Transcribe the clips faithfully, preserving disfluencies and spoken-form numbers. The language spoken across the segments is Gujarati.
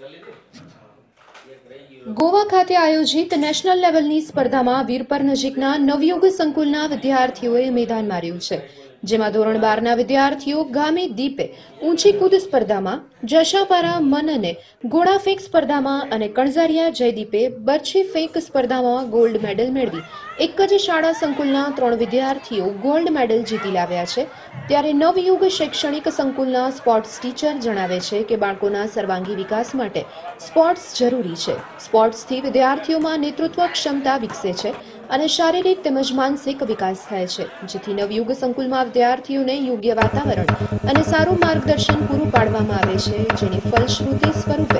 ગોવા ખાતે આયોજિત નેશનલ લેવલની સ્પર્ધામાં વીરપર નજીકના નવયુગ સંકુલના વિદ્યાર્થીઓએ મેદાન માર્યું છે, જેમાં ધોરણ બારના વિદ્યાર્થીઓ ગામે દીપે ઊંચી કૂદ સ્પર્ધામાં, જશાપારા મનને ગોળા ફેંક સ્પર્ધામાં અને કણઝારિયા જયદીપે બરછી ફેંક સ્પર્ધામાં ગોલ્ડ મેડલ મેળવી એક જ શાળા સંકુલના ત્રણ વિદ્યાર્થીઓ ગોલ્ડ મેડલ જીતી લાવ્યા છે. ત્યારે નવયુગ શૈક્ષણિક સંકુલના સ્પોર્ટ્સ ટીચર જણાવે છે કે બાળકોના સર્વાંગી વિકાસ માટે સ્પોર્ટ્સ જરૂરી છે. સ્પોર્ટ્સથી વિદ્યાર્થીઓમાં નેતૃત્વ ક્ષમતા વિકસે છે અને શારીરિક તેમજ માનસિક વિકાસ થાય છે, જેથી નવયુગ સંકુલમાં વિદ્યાર્થીઓને યોગ્ય વાતાવરણ અને સારું માર્ગદર્શન પૂરું પાડવામાં આવે છે, જેની ફલશ્રુતિ સ્વરૂપે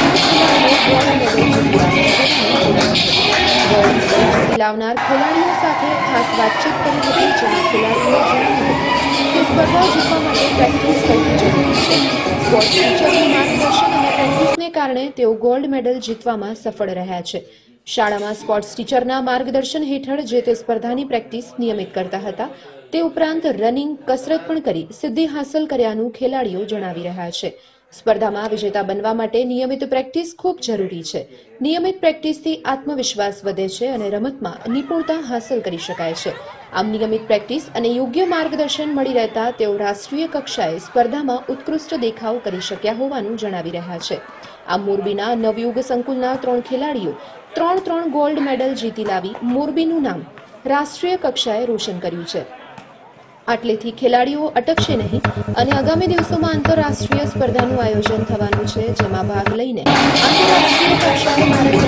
લાવનાર ખેલાડીઓ સાથે ખાસ વાતચીત કરી હતી, જેમાં ખેલાડીઓએ જણાવ્યું કે સ્પર્ધા જીતવા માટે પ્રેક્ટિસ કરવી જરૂરી છે. સ્પોર્ટ્સ ટીચરનું માર્ગદર્શન અને પ્રેક્ટિસને કારણે તેઓ ગોલ્ડ મેડલ જીતવામાં સફળ રહ્યા છે. શાળામાં સ્પોર્ટ્સ ટીચરના માર્ગદર્શન હેઠળ જે તે સ્પર્ધાની પ્રેક્ટિસ નિયમિત કરતા હતા. તે ઉપરાંત રનિંગ, કસરત પણ કરી સિદ્ધિ હાંસલ કર્યાનું ખેલાડીઓ જણાવી રહ્યા છે. સ્પર્ધામાં વિજેતા બનવા માટે નિયમિત પ્રેક્ટિસ ખૂબ જરૂરી છે. નિયમિત પ્રેક્ટિસથી આત્મવિશ્વાસ વધે છે અને રમતમાં નિપુણતા હાંસલ કરી શકાય છે. આમ નિયમિત પ્રેક્ટિસ અને યોગ્ય માર્ગદર્શન મળી રહેતા તેઓ રાષ્ટ્રીય કક્ષાએ સ્પર્ધામાં ઉત્કૃષ્ટ દેખાવ કરી શક્યા હોવાનું જણાવી રહ્યા છે. આ મોરબીના નવયુગ સંકુલના ત્રણ ખેલાડીઓ ત્રણ ત્રણ ગોલ્ડ મેડલ જીતી લાવી મોરબીનું નામ રાષ્ટ્રીય કક્ષાએ રોશન કર્યું છે. આટલેથી ખેલાડીઓ અટકશે નહીં અને આગામી દિવસોમાં આંતરરાષ્ટ્રીય સ્પર્ધાનું આયોજન થવાનું છે, જેમાં ભાગ લઈને આંતરરાષ્ટ્રીય કક્ષાએ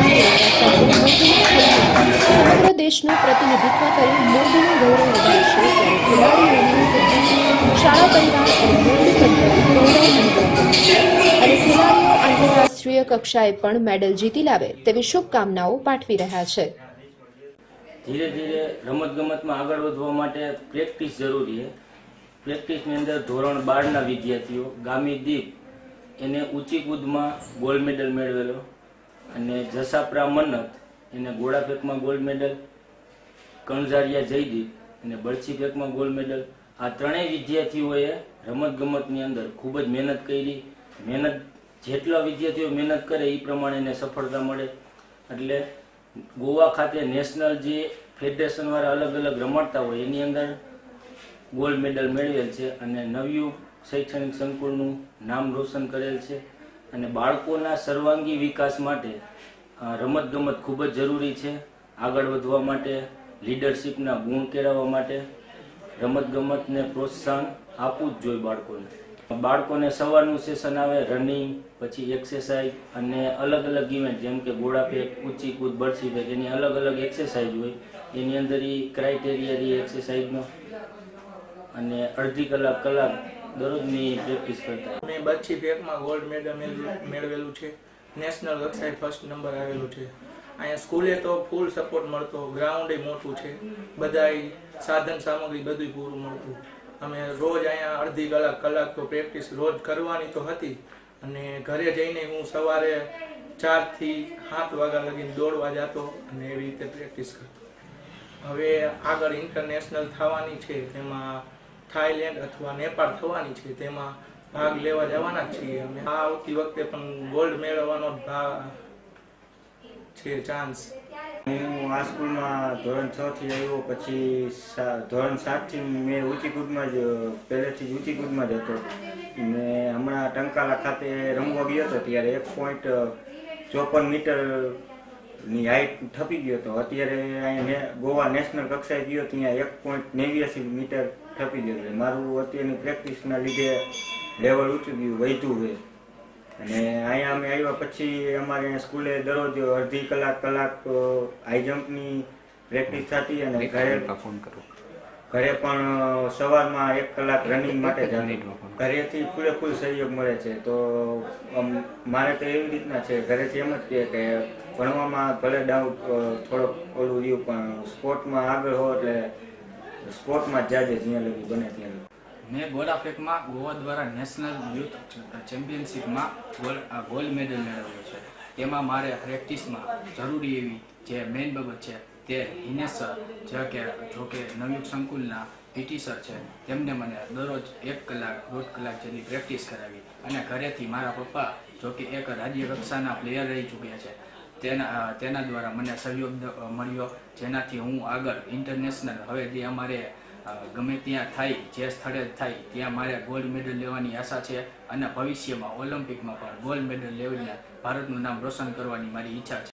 સમગ્ર દેશનું પ્રતિનિધિત્વ કરી મોરબીનું ગૌરવ વધારશે. ત્યારે ખેલાડીઓની શાળા પરિવાર અને મોરબી પંથક ગૌરવ અનુભવશે અને ખેલાડીઓ આંતરરાષ્ટ્રીય કક્ષાએ પણ મેડલ જીતી લાવે તેવી શુભકામનાઓ પાઠવી રહ્યા છે. ધીરે ધીરે રમતગમતમાં આગળ વધવા માટે પ્રેક્ટિસ જરૂરી છે. પ્રેક્ટિસની અંદર ધોરણ બારના વિદ્યાર્થીઓ ગામી દીપ એને ઊંચી કૂદમાં ગોલ્ડ મેડલ મેળવેલો અને જસાપરા મન્નત એને ગોળા ફેંકમાં ગોલ્ડ મેડલ, કણઝારિયા જયદીપ એને બરછી ફેંકમાં ગોલ્ડ મેડલ. આ ત્રણેય વિદ્યાર્થીઓએ રમતગમતની અંદર ખૂબ જ મહેનત કરી. મહેનત જેટલા વિદ્યાર્થીઓ મહેનત કરે એ પ્રમાણે એને સફળતા મળે. એટલે ગોવા ખાતે નેશનલ જે ફેડરેશન વાળા અલગ અલગ રમાડતા હોય એની અંદર ગોલ્ડ મેડલ મેળવેલ છે અને નવયુગ શૈક્ષણિક સંકુલનું નામ રોશન કરેલ છે. અને બાળકોના સર્વાંગી વિકાસ માટે રમતગમત ખૂબ જ જરૂરી છે. આગળ વધવા માટે, લીડરશીપના ગુણ કેળવવા માટે રમતગમતને પ્રોત્સાહન આપવું જ જોઈએ બાળકોને. બાળકોને સવારનું સેશન આવે, રનિંગ, પછી એક્સરસાઇઝ અને અલગ અલગ ઇવેન્ટ જેમ કે ગોળા ફેંક, ઊંચી કૂદ, બરછી ફેંક એની અલગ અલગ એક્સરસાઇઝ હોય. એની અંદર એ ક્રાઇટેરિયા એક્સરસાઇઝનો અને અડધી કલાક કલાક દરરોજની પ્રેક્ટિસ કરતા. મેં બરછી ફેંકમાં ગોલ્ડ મેડલ મેળવેલું છે. નેશનલ કક્ષાએ ફર્સ્ટ નંબર આવેલું છે. અહીંયા સ્કૂલે તો ફૂલ સપોર્ટ મળતો, ગ્રાઉન્ડ મોટું છે, બધાય સાધન સામગ્રી બધું પૂરું મળતું. અમે રોજ અહીંયા અડધી કલાક કલાક તો પ્રેક્ટિસ રોજ કરવાની તો હતી અને ઘરે જઈને હું સવારે ચારથી સાત વાગ્યા લગીને દોડવા જતો અને એવી રીતે પ્રેક્ટિસ કરતો. હવે આગળ ઇન્ટરનેશનલ થવાની છે, તેમાં થાઈલેન્ડ અથવા નેપાળ થવાની છે, તેમાં ભાગ લેવા જવાના છીએ અમે. આ આવતી વખતે પણ ગોલ્ડ મેળવવાનો ભાગ છે ચાન્સ. હું આ સ્કૂલમાં ધોરણ છ થી આવ્યો, પછી ધોરણ સાત થી મેં ઊંચી કૂદમાં જ પહેલેથી જ ઊંચી કૂદમાં જ હતો. મેં હમણાં ટંકાલા ખાતે રમવા ગયો હતો ત્યારે એક પોઈન્ટ ચોપન મીટરની હાઈટ થપી ગયો હતો. અત્યારે અહીંયા ગોવા નેશનલ કક્ષાએ ગયો ત્યાં એક પોઈન્ટ નેવ્યાસી મીટર થપી ગયો છે. મારું અત્યારની પ્રેક્ટિસના લીધે લેવલ ઊંચું ગયું, વધ્યું છે. અને અહીંયા અમે આવ્યા પછી અમારે સ્કૂલે દરરોજ અડધી કલાક કલાક હાઈ જમ્પની પ્રેક્ટિસ થતી અને ઘરે ઘરે પણ સવારમાં એક કલાક રનિંગ માટે જ ઘરેથી પૂરેપૂરો સહયોગ મળે છે. તો મારે તો એવી રીતના છે, ઘરેથી એમ જ કહે કે ભણવામાં ભલે ડાઉટ થોડોક ઓલું રહ્યું પણ સ્પોર્ટમાં આગળ હો એટલે સ્પોર્ટમાં જ જાજે જ્યાં લગી બને ત્યાં. મેં ગોળા ફેંકમાં ગોવા દ્વારા નેશનલ યુથ ચેમ્પિયનશિપમાં ગોલ્ડ ગોલ્ડ મેડલ મેળવ્યો છે. તેમાં મારે પ્રેક્ટિસમાં જરૂરી એવી જે મેઇન બાબત છે તે હિનેશ સર જે કે જો કે નવયુગ સંકુલના પીટી સર છે તેમને મને દરરોજ એક કલાક દોઢ કલાક જેટલી પ્રેક્ટિસ કરાવી અને ઘરેથી મારા પપ્પા જો કે એક રાજ્ય કક્ષાના પ્લેયર રહી ચૂક્યા છે તેના તેના દ્વારા મને સહયોગ મળ્યો, જેનાથી હું આગળ ઇન્ટરનેશનલ હવે જે અમારે ગમે ત્યાં થાય, જે સ્થળે થાય ત્યાં મારે ગોલ્ડ મેડલ લેવાની આશા છે અને ભવિષ્યમાં ઓલિમ્પિકમાં પણ ગોલ્ડ મેડલ લેવીને ભારતનું નામ રોશન કરવાની મારી ઈચ્છા છે.